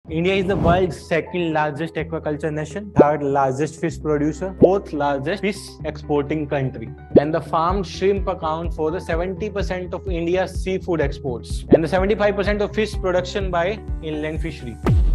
India is the world's second largest aquaculture nation, third largest fish producer, fourth largest fish exporting country. And the farmed shrimp account for the 70% of India's seafood exports and the 75% of fish production by inland fishery.